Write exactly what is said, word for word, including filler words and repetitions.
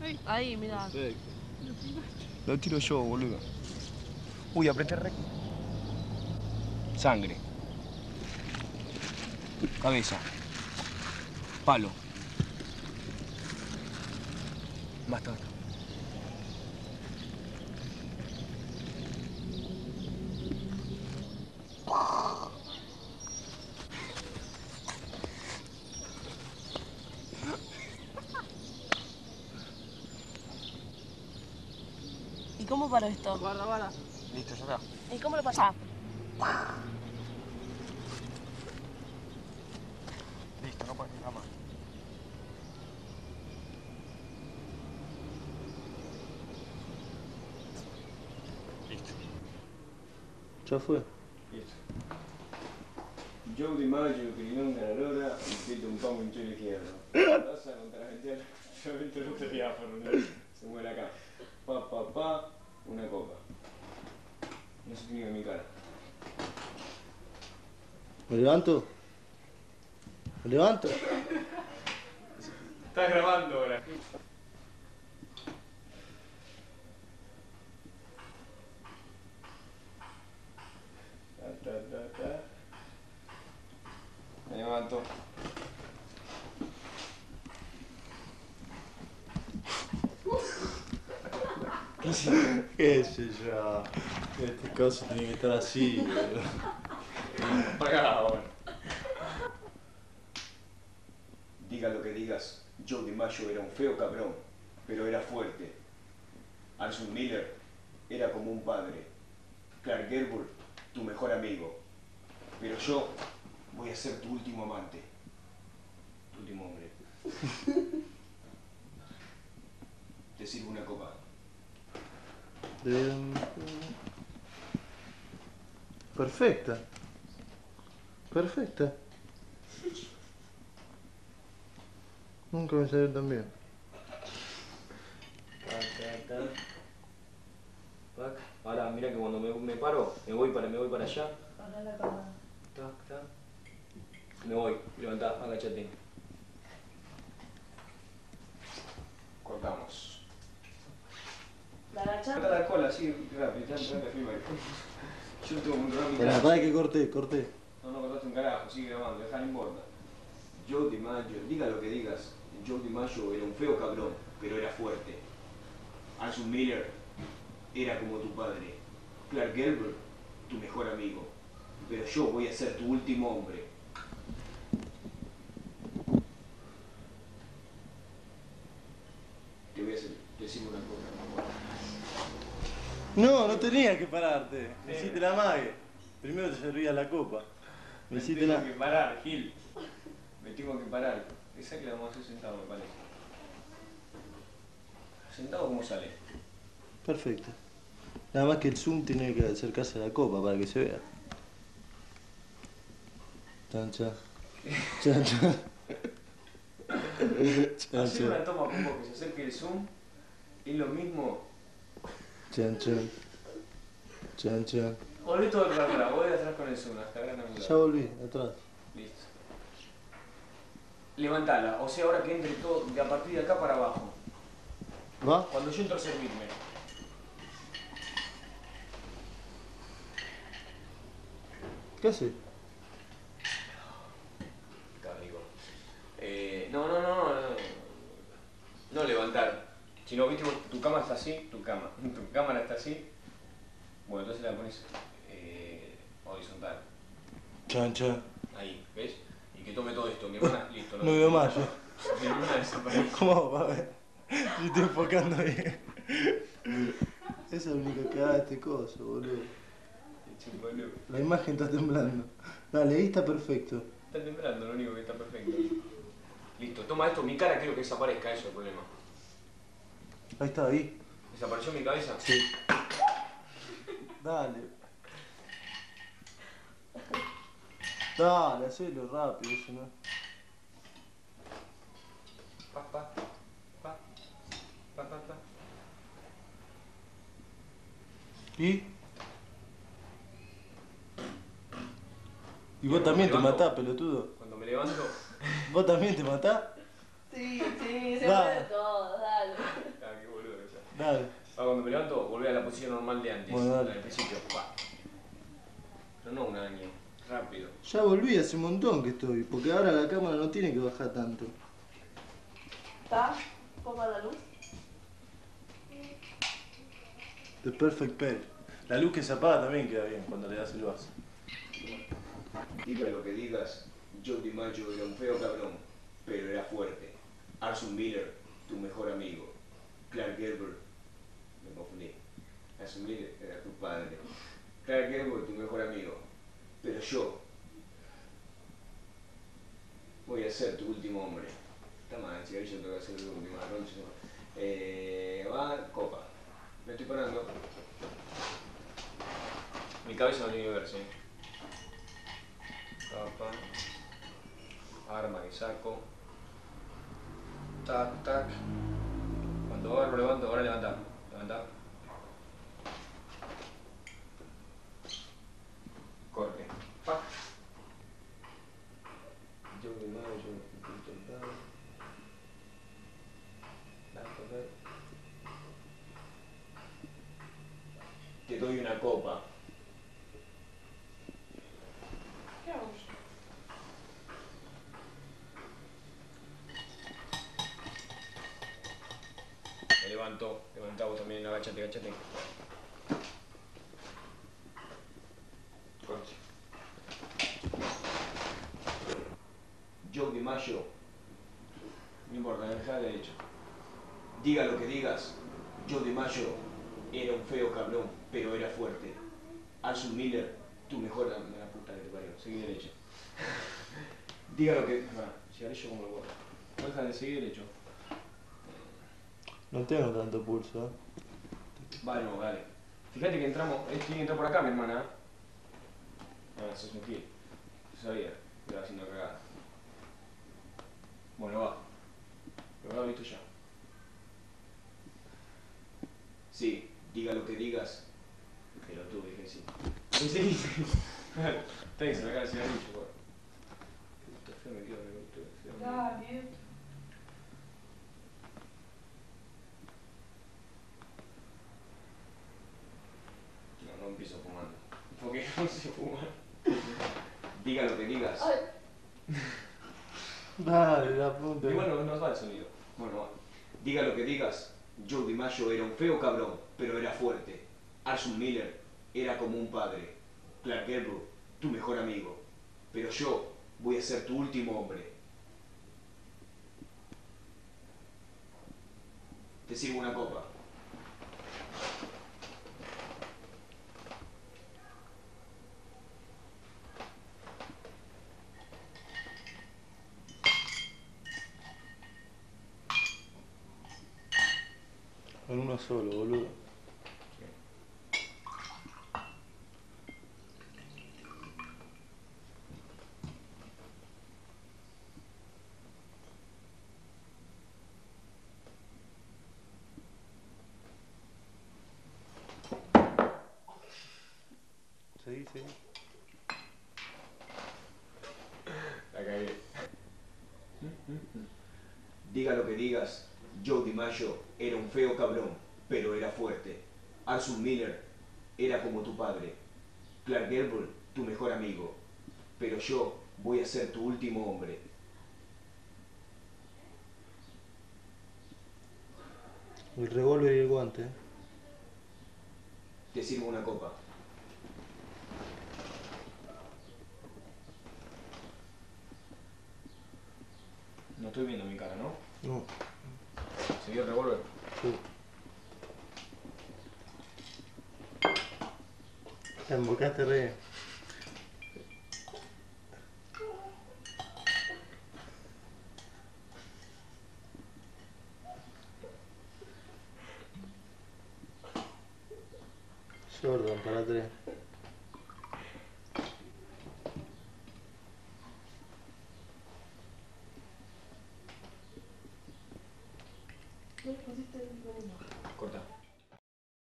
Ahí, mirá. Perfecto. Lo tiro yo, boludo. Uy, apreté rec. Sangre. Cabeza. Palo. Basta, basta. ¿Y cómo paró esto? Guarda, guarda. Listo, ya está. ¿Y cómo lo pasás? Listo, no puedes nada más. Listo. Ya fue. Listo. Joe DiMaggio, Pirinón ganadora, Pito un poco hinchó el izquierdo. Pasa contra la gente, yo viste el otro diáfano, se muere acá. Pa, pa, pa, una copa. No se tiene que mi cara. ¿Me levanto? ¿Me levanto? Estás grabando ahora. Ta, ta, ta, ta. Me levanto. ¿Qué hiciste? ¿Qué sé yo? Este caso tiene que estar así, boludo. Acá ahora. Diga lo que digas, Joe DiMaggio era un feo cabrón, pero era fuerte. Arthur Miller era como un padre. Clark Gable, tu mejor amigo. Pero yo voy a ser tu último amante. Tu último hombre. Te sirvo una copa. Eh, Perfecta. Perfecta. Nunca me salió tan bien. Ahora mira que cuando me, me paro, me voy para, me voy para allá. Para la cámara. Tac, tac. Me voy, levantá, agachate. Cortamos. ¿La agachás? Corta la cola, así, rápido, ya, ya te filmo ahí. Yo no tengo que controlar mi Para, cara. para que corté, corté. No, no cortaste un carajo, sigue grabando, deja, no importa. Joe DiMaggio, diga lo que digas, Joe DiMaggio era un feo cabrón, pero era fuerte. Arthur Miller era como tu padre. Clark Gable, tu mejor amigo. Pero yo voy a ser tu último hombre. Te voy a hacer, decir una cosa. No, no tenías que pararte. Me hiciste la mague. Primero te servía la copa. Me Me hiciste tengo la... que parar, Gil. Me tengo que parar. Esa que la vamos a hacer sentado, me parece. ¿Sentado cómo sale? Perfecto. Nada más que el zoom tiene que acercarse a la copa para que se vea. Chan, chan. Chan, chan. Chan, Hacer una chan. toma como que se acerque el zoom es lo mismo. Chan, chan. Chan, chan. Volví todo para atrás, voy de atrás con el zoom, hasta gran angular. Ya volví, atrás. Listo. Levantala, o sea, ahora que entre todo, de a partir de acá para abajo. ¿Va? Cuando yo entro a servirme. ¿Qué hace? Cabrigo. Eh, no, no, no, no, no. No levantar. Si no, viste, vos, tu cama está así, tu cama. Tu cámara está así. Bueno, entonces la pones eh, horizontal. Chan, chan. Ahí, ¿ves? Y que tome todo esto. Mi hermana, listo. No veo más yo. Mi hermana desapareció. ¿Cómo va a ver? Yo estoy enfocando bien. Esa es la única que da este coso, boludo. La imagen está temblando. Dale, ahí está perfecto. Está temblando, lo único que está perfecto. Listo, toma esto, mi cara quiero que desaparezca, eso es el problema. Ahí está, ahí. ¿Desapareció mi cabeza? Sí. Dale. Dale, hacelo rápido, eso no. Pa, pa, pa, pa, pa, pa. ¿Y? ¿Y vos también te matás, pelotudo? Cuando me levanto... ¿Vos también te matás? Sí, sí, se Va. puede todo, dale. Ya volví hace un montón que estoy, porque ahora la cámara no tiene que bajar tanto. ¿Está? ¿Poca la luz? The Perfect Pair. La luz que se apaga también queda bien cuando le das el vaso. Diga lo que digas, Joe DiMaggio era un feo cabrón, pero era fuerte. Arthur Miller, tu mejor amigo. Clark Gable, me confundí. Arthur Miller era tu padre. Clark Gable, tu mejor amigo. Pero yo voy a ser tu último hombre. Está mal, el cigarrillo tengo que hacer el último. Eh, va, copa. Me estoy parando. Mi cabeza no tiene que verse. Capa. Arma que saco. Tac, tac. Cuando agarro, levanto. Ahora levanta. Levanta. Corte. Pac. Yo de nuevo, yo me pinto el lado. La correr. Te doy una copa. ¿Qué hago yo? Me levanto, levantá vos también, agáchate, agáchate. Corte. Joe DiMaggio, no importa, dejá de hecho. Diga lo que digas, Joe DiMaggio era un feo cabrón, pero era fuerte. Arthur Miller, tu mejor... Me la puta que te parió, seguí derecho. Diga lo que... Ah, cigarrillo como el huevo. No deja de seguir derecho. No tengo tanto pulso, ¿eh? Vale, no, dale. Fíjate que entramos, eh, tiene que entrar por acá, mi hermana. Ah, sos un gil. Yo sabía que iba haciendo cagada. Bueno, va. Lo hago listo ya. Sí, diga lo que digas. Pero tú dije sí. Sí, sí, sí. Tenés que sacar el cigarrillo, por. Qué gusto feo me quedo, me gusto feo. Dale. No, no empiezo fumando. Porque no sé fumar. Diga lo que digas. Ay. Dale, la puta. Igual no nos va el sonido. Bueno, va. Diga lo que digas, Joe DiMaggio era un feo cabrón, pero era fuerte. Arthur Miller era como un padre. Clark Gable, tu mejor amigo. Pero yo voy a ser tu último hombre. Te sirvo una copa. En uno solo, boludo. Seguí, seguí. La cagué. Diga lo que digas, Joe DiMaggio era un feo cabrón, pero era fuerte. Arthur Miller era como tu padre. Clark Gable, tu mejor amigo. Pero yo voy a ser tu último hombre. El revólver y el guante, ¿eh? Te sirvo una copa. No estoy viendo mi cara, ¿no? No. ¿Seguí el revólver? Sí. Te embocaste re.